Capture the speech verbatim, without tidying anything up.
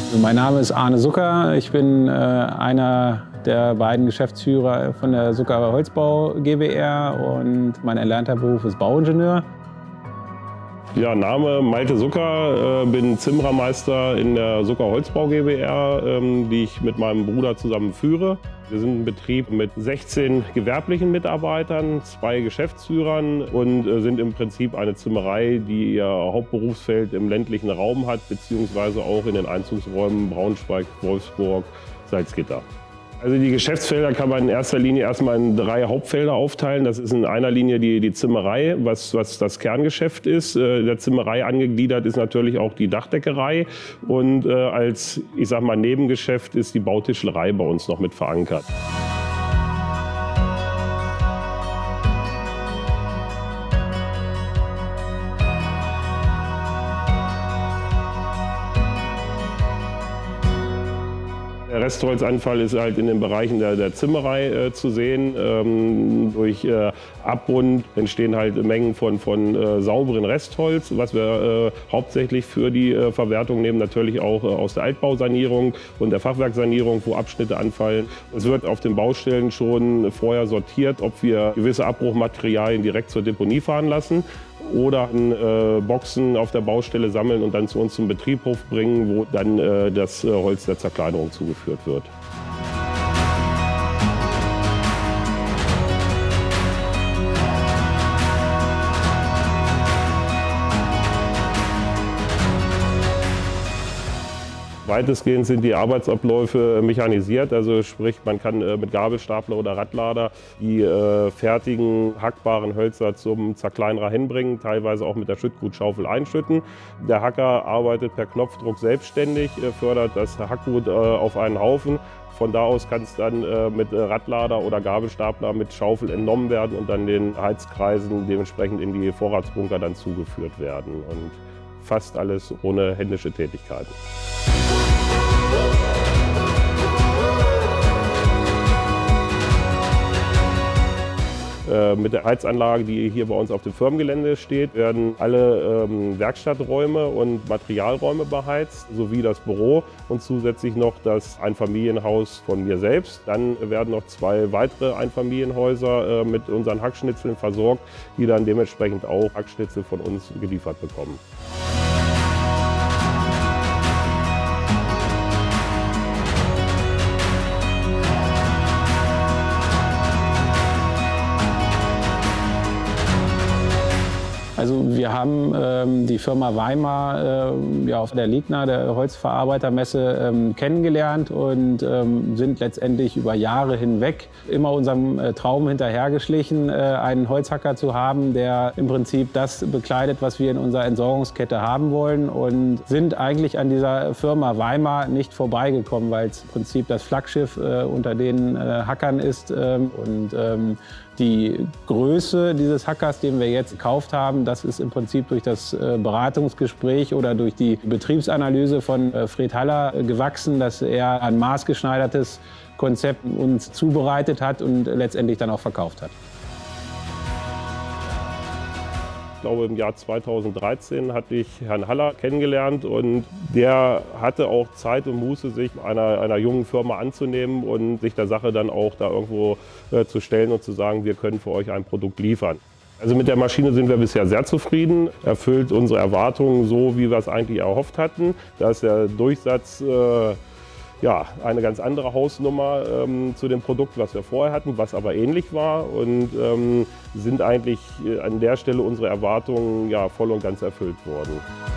Mein Name ist Arne Sucker. Ich bin äh, einer der beiden Geschäftsführer von der Sucker Holzbau GbR und mein erlernter Beruf ist Bauingenieur. Ja, Name Malte Sucker, äh, bin Zimmerermeister in der Sucker Holzbau GbR, ähm, die ich mit meinem Bruder zusammen führe. Wir sind ein Betrieb mit sechzehn gewerblichen Mitarbeitern, zwei Geschäftsführern und äh, sind im Prinzip eine Zimmerei, die ihr Hauptberufsfeld im ländlichen Raum hat, beziehungsweise auch in den Einzugsräumen Braunschweig, Wolfsburg, Salzgitter. Also die Geschäftsfelder kann man in erster Linie erstmal in drei Hauptfelder aufteilen. Das ist in einer Linie die, die Zimmerei, was, was das Kerngeschäft ist. Äh, der Zimmerei angegliedert ist natürlich auch die Dachdeckerei. Und äh, als, ich sag mal, Nebengeschäft ist die Bautischlerei bei uns noch mit verankert. Der Restholzanfall ist halt in den Bereichen der, der Zimmerei äh, zu sehen. Ähm, durch äh, Abbund entstehen halt Mengen von, von äh, sauberen Restholz, was wir äh, hauptsächlich für die äh, Verwertung nehmen, natürlich auch äh, aus der Altbausanierung und der Fachwerksanierung, wo Abschnitte anfallen. Es wird auf den Baustellen schon vorher sortiert, ob wir gewisse Abbruchmaterialien direkt zur Deponie fahren lassen oder in äh, Boxen auf der Baustelle sammeln und dann zu uns zum Betriebshof bringen, wo dann äh, das äh, Holz der Zerkleinerung zugeführt wird. Weitestgehend sind die Arbeitsabläufe mechanisiert, also sprich, man kann äh, mit Gabelstapler oder Radlader die äh, fertigen, hackbaren Hölzer zum Zerkleinerer hinbringen, teilweise auch mit der Schüttgutschaufel einschütten. Der Hacker arbeitet per Knopfdruck selbstständig, äh, fördert das Hackgut äh, auf einen Haufen. Von da aus kann es dann äh, mit Radlader oder Gabelstapler mit Schaufel entnommen werden und dann den Heizkreisen dementsprechend in die Vorratsbunker dann zugeführt werden. Und fast alles ohne händische Tätigkeiten. Mit der Heizanlage, die hier bei uns auf dem Firmengelände steht, werden alle ähm, Werkstatträume und Materialräume beheizt, sowie das Büro und zusätzlich noch das Einfamilienhaus von mir selbst. Dann werden noch zwei weitere Einfamilienhäuser äh, mit unseren Hackschnitzeln versorgt, die dann dementsprechend auch Hackschnitzel von uns geliefert bekommen. Also wir haben ähm, die Firma Weimar äh, ja, auf der Ligna, der Holzverarbeitermesse, ähm, kennengelernt und ähm, sind letztendlich über Jahre hinweg immer unserem äh, Traum hinterhergeschlichen, äh, einen Holzhacker zu haben, der im Prinzip das bekleidet, was wir in unserer Entsorgungskette haben wollen, und sind eigentlich an dieser Firma Weimar nicht vorbeigekommen, weil es im Prinzip das Flaggschiff äh, unter den äh, Hackern ist. Ähm, und ähm, die Größe dieses Hackers, den wir jetzt gekauft haben, das ist im Prinzip durch das Beratungsgespräch oder durch die Betriebsanalyse von Fred Haller gewachsen, dass er ein maßgeschneidertes Konzept uns zubereitet hat und letztendlich dann auch verkauft hat. Ich glaube, im Jahr zweitausenddreizehn hatte ich Herrn Haller kennengelernt und der hatte auch Zeit und Muße, sich einer, einer jungen Firma anzunehmen und sich der Sache dann auch da irgendwo äh, zu stellen und zu sagen, wir können für euch ein Produkt liefern. Also mit der Maschine sind wir bisher sehr zufrieden, erfüllt unsere Erwartungen so, wie wir es eigentlich erhofft hatten. Da ist der Durchsatz äh, ja, eine ganz andere Hausnummer ähm, zu dem Produkt, was wir vorher hatten, was aber ähnlich war, und ähm, sind eigentlich an der Stelle unsere Erwartungen ja voll und ganz erfüllt worden.